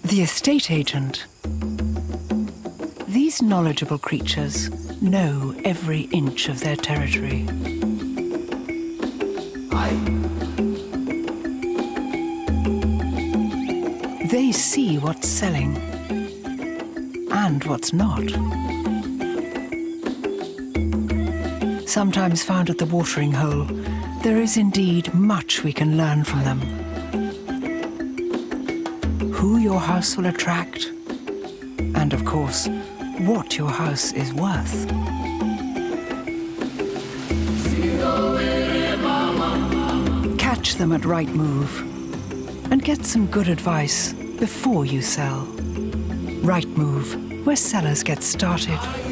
The estate agent. These knowledgeable creatures know every inch of their territory. They see what's selling and what's not. Sometimes found at the watering hole, there is indeed much we can learn from them. Who your house will attract, and of course, what your house is worth. Catch them at Right Move and get some good advice before you sell. Right Move, where sellers get started.